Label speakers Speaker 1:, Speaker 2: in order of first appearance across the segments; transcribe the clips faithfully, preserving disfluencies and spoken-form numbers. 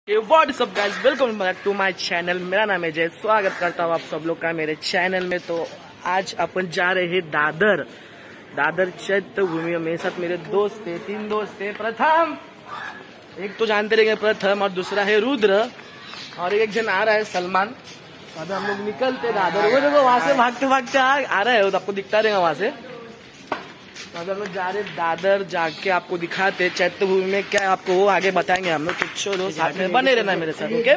Speaker 1: What's up guys, welcome back to my channel. मेरा नाम है जय, स्वागत करता हूँ आप सब लोग का मेरे चैनल में। तो आज अपन जा रहे हैं दादर दादर चैत्य भूमि। मेरे साथ मेरे दोस्त थे, तीन दोस्त थे। प्रथम, एक तो जानते रहेंगे प्रथम, और दूसरा है रुद्र, और एक जन आ रहा है सलमान। अभी हम लोग निकलते दादर। वो देखो वहां से भागते भागते आ, आ रहा है, तो आपको दिखता रहेगा वहां से। अगर हम लोग जा रहे दादर, जाके आपको दिखाते चैत्य भूमि में क्या है, आपको वो आगे बताएंगे हम लोग। तो चलो साथ में बने रहना मेरे साथ, okay.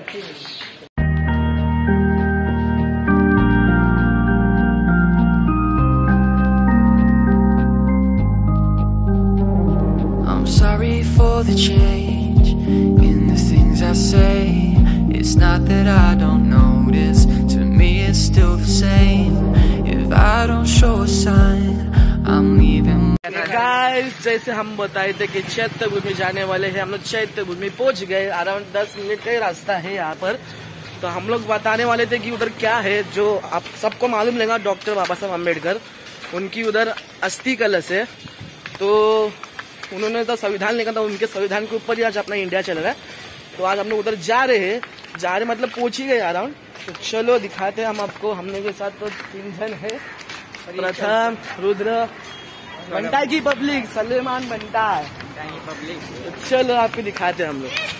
Speaker 2: I'm sorry for the change in the things I say. It's not that I don't notice, to me it's still the same. If I don't show a sign, I'm leaving.
Speaker 1: Guys, जैसे हम बताए थे कि चैत्य भूमि जाने वाले हैं, हम लोग चैत्य भूमि पहुंच गए। अराउंड दस मिनट का ही रास्ता है यहाँ पर। तो हम लोग बताने वाले थे कि उधर क्या है, जो आप सबको मालूम लेगा। डॉक्टर बाबा साहब अम्बेडकर, उनकी उधर अस्थि कलश है। तो उन्होंने तो संविधान लिखा था, उनके संविधान के ऊपर ही आज अपना इंडिया चल रहा है। तो आज हम लोग उधर जा रहे हैं, जा रहे मतलब पहुंच ही गए अराउंड। तो चलो दिखाते हैं हम आपको। हमने के साथ तो तीन जन है, प्रथम, रुद्र, बंटा की पब्लिक, सलेमान बंटा है पब्लिक। तो चलो आपको दिखाते हैं हम लोग।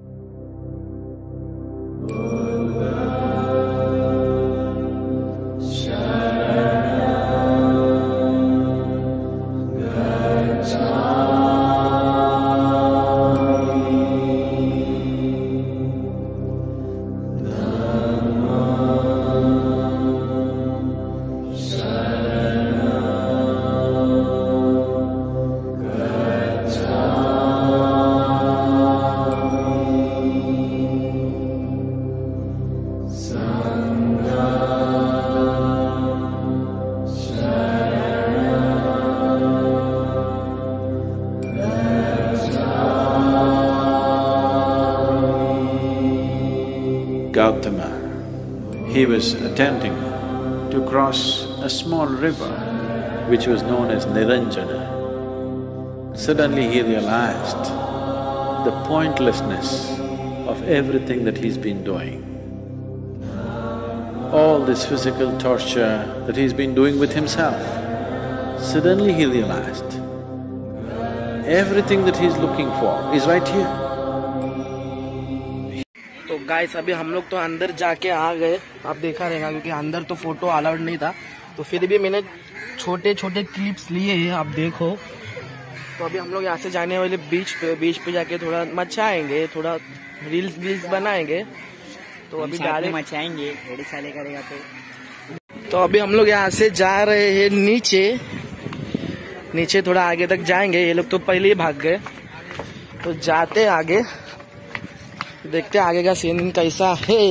Speaker 3: Gautama, he was attempting to cross a small river which was known as Niranjana. Suddenly he realized the pointlessness of everything that he's been doing. All this physical torture that he's been doing with himself. Suddenly he realized everything that he's looking for is right here.
Speaker 1: तो guys, अभी हम लोग तो अंदर जाके आ गए। आप देखा रहेगा क्योंकि अंदर तो फोटो अलाउड नहीं था, तो फिर भी मैंने छोटे छोटे क्लिप्स लिए हैं, आप देखो। तो अभी हम लोग यहाँ से जाने वाले बीच पे बीच पे जाके थोड़ा मचाएंगे, थोड़ा रील्स वील्स बनाएंगे। तो अभी डायरेक्ट
Speaker 4: मचाएंगे, थोड़ी साले करेगा तो।
Speaker 1: तो अभी हम लोग यहाँ से जा रहे हैं नीचे नीचे थोड़ा आगे तक जाएंगे। ये लोग तो पहले ही भाग गए, तो जाते आगे देखते आगे का सीन कैसा है।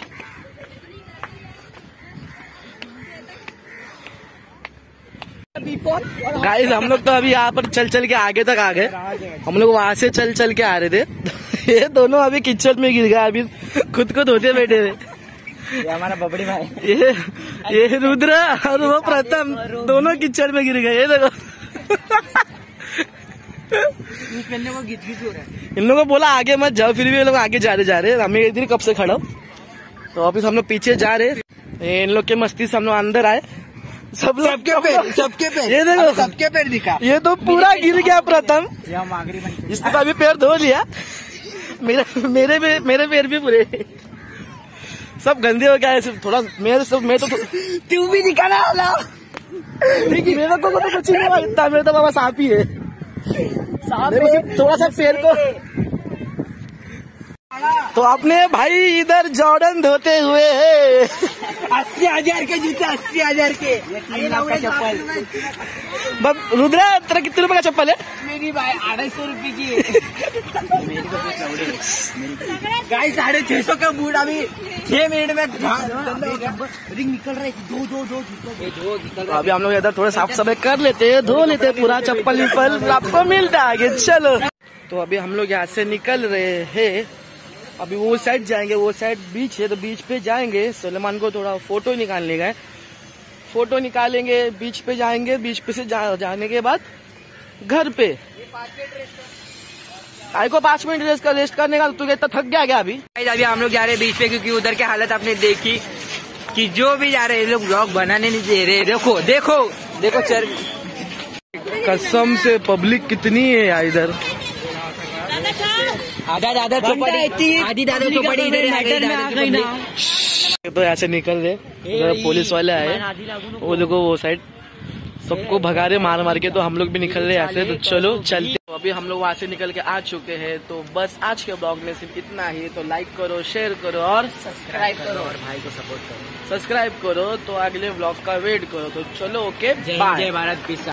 Speaker 1: गाइस, हम लोग तो अभी यहाँ पर चल चल के आगे तक आ गए। हम लोग वहां से चल चल के आ रहे थे। ये दोनों अभी किचन में गिर गए, अभी खुद को धोते बैठे थे।
Speaker 4: ये हमारा बबड़ी भाई,
Speaker 1: ये ये रुद्र और वो प्रथम दोनों किचन में गिर गए। ये देखो, इन लोगों को बोला आगे मत जाओ, फिर भी ये लोग आगे जा रहे जा रहे हमें इधर कब से खड़ा। तो वापिस हम लोग पीछे जा रहे। इन लोग के मस्ती से हम लोग अंदर आए। सब लोग
Speaker 4: सबके पैर सबके पैर
Speaker 1: ये देखो,
Speaker 4: सबके पैर दिखा।
Speaker 1: ये तो पूरा गिर गया प्रथम,
Speaker 4: इसने
Speaker 1: इसने तो अभी पैर धो लिया। मेरे मेरे भी मेरे पैर भी पूरे सब गंदे हो गया है। थोड़ा मेरे सब मैं तो
Speaker 4: तू भी दिखाना वाला।
Speaker 1: मेरे को तो कुछ नहीं लगता, मेरे तो बाबा सांप ही है। थोड़ा सा पैर को तो अपने भाई इधर जॉर्डन धोते हुए है।
Speaker 4: अस्सी हजार के जूते, अस्सी हजार के चप्पल।
Speaker 1: रुद्र, तेरा कितने रुपए का चप्पल है?
Speaker 4: मेरी भाई अढ़ाई सौ रूपये की। गाइस, साढ़े छह सौ का बूट अभी छह मिनट में रिंग निकल रहा है। दो दो दो दो निकल रहा है।
Speaker 1: अभी हम लोग इधर थोड़ा साफ सफाई कर लेते हैं, धो लेते हैं पूरा चप्पल विप्पल, आपको मिलता है आगे। चलो, तो अभी हम लोग यहाँ से निकल रहे हैं। अभी वो साइड जाएंगे, वो साइड बीच है, तो बीच पे जाएंगे। सलेमान को थोड़ा फोटो निकालने का है, फोटो निकालेंगे, बीच पे जाएंगे। बीच पे से जा, जाने के बाद घर पे आई को पांच मिनट रेस्ट कर रेस्ट करने का, तू इतना थक गया क्या अभी?
Speaker 4: अभी हम लोग जा रहे हैं बीच पे, क्योंकि उधर की हालत आपने देखी कि जो भी जा रहे हैं लोग ब्लॉग बनाने नहीं दे रहे। देखो देखो देखो चर
Speaker 1: कसम से पब्लिक कितनी है यार इधर।
Speaker 4: आधा दादा चौपड़ी आधी दादा चौपड़ी इधर आ गई ना।
Speaker 1: तो ऐसे निकल रहे, उधर पुलिस वाले आए, वो लोगों वो साइड सबको भगा रहे मार मार के, तो हम लोग भी निकल रहे ऐसे। तो चलो चलते। तो अभी हम लोग वहाँ से निकल के आ चुके हैं। तो बस आज के ब्लॉग में सिर्फ इतना ही। तो लाइक करो, शेयर करो और सब्सक्राइब करो और भाई को सपोर्ट करो। सब्सक्राइब करो तो अगले ब्लॉग का वेट करो। तो चलो ओके,
Speaker 4: जय भारत, पीस।